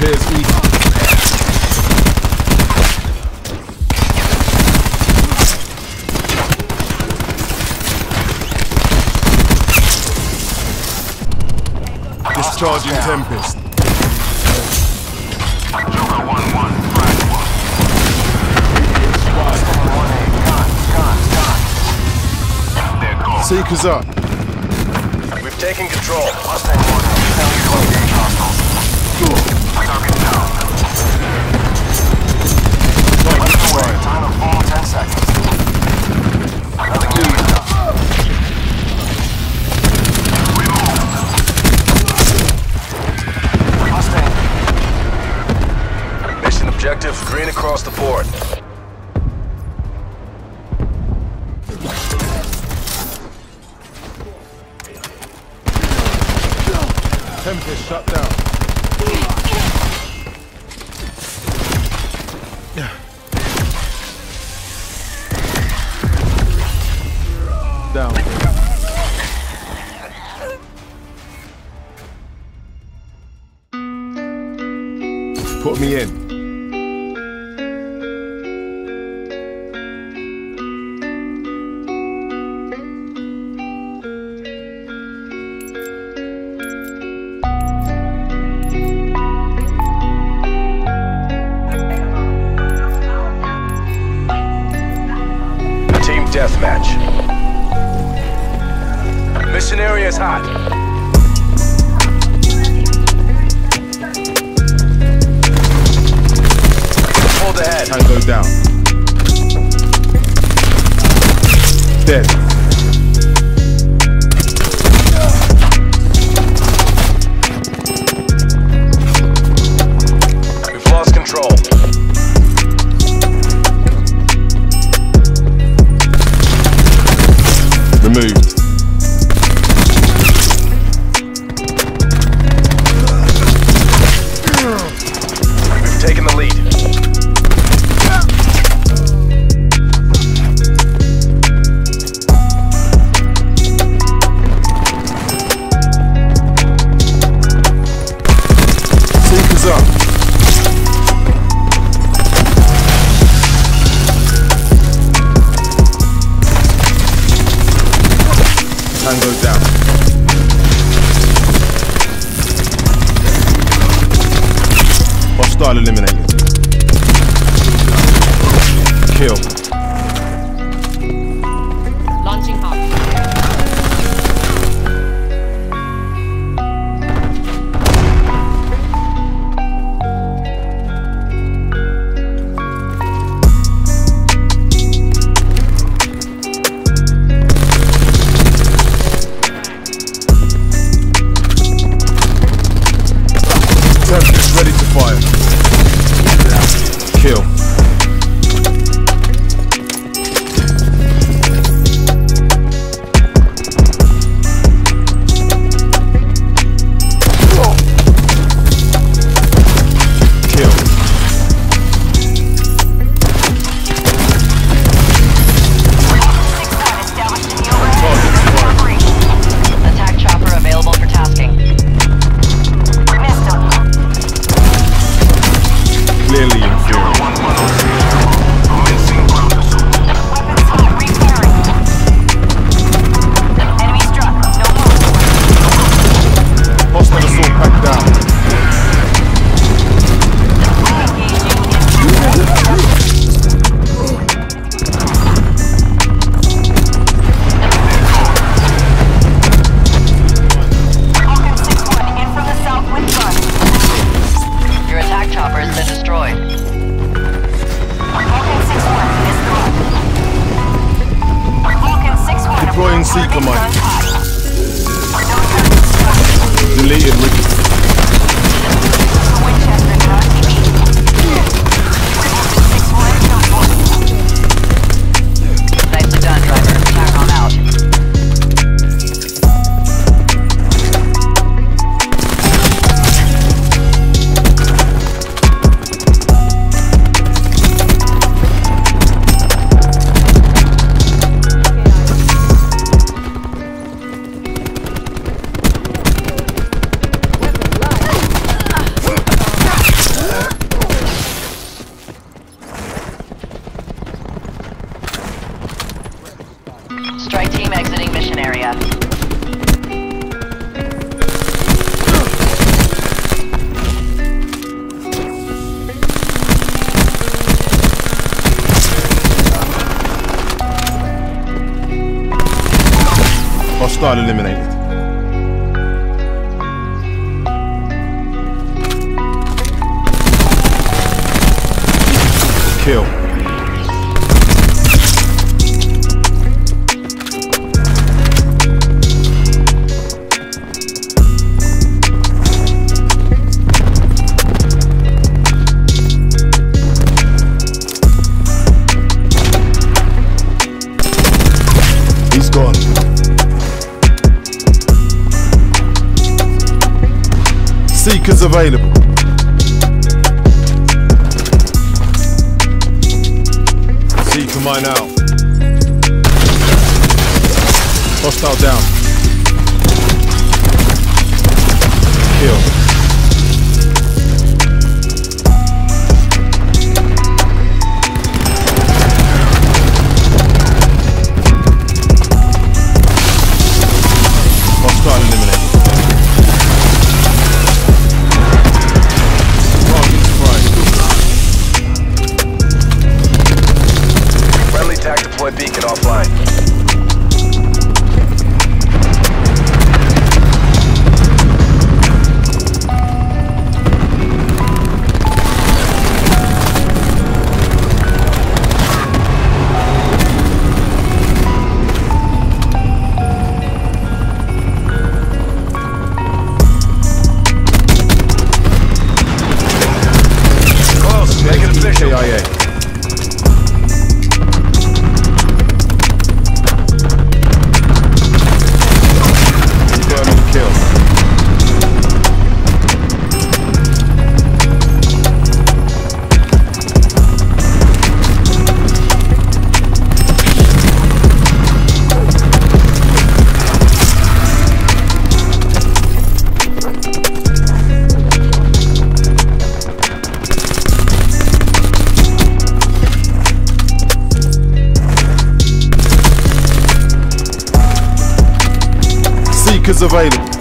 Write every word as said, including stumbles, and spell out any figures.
Appears easy. Discharging Tempest. Seekers up. We've taken control. Target down. Time of fall, ten seconds. Another unit down. We move. Mustang. Mission objectives green across the board. Tempest shut down. Down. Put me in. Team deathmatch. Mission area is hot. Hold ahead. Tango down. Dead. We've lost control. Removed. We've taken the lead. Seekers up. Tango down. Hostile eliminated. Kill. Launching hop. Tempest ready to fire. Kill. Kill. Attack chopper available for tasking. Clearly inferior. Hostile assault pack down. Your attack chopper has been destroyed. Deploying Seeker mine. Deleted Ricky. Nicely done, driver. Attack on out. Hostile eliminated. Kill. He's gone. Seekers available. Seeker mine out. Hostile down. Kill. Hostile eliminated. Target's fried. Friendly tac deploy beacon offline. Close, make it official. K I A. Confirming kill. Seekers available.